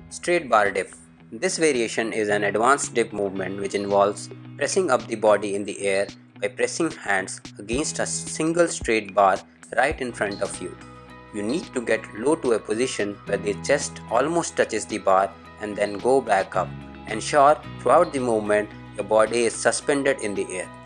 Straight bar dip. This variation is an advanced dip movement which involves pressing up the body in the air by pressing hands against a single straight bar right in front of you. You need to get low to a position where the chest almost touches the bar and then go back up. Ensure throughout the movement your body is suspended in the air.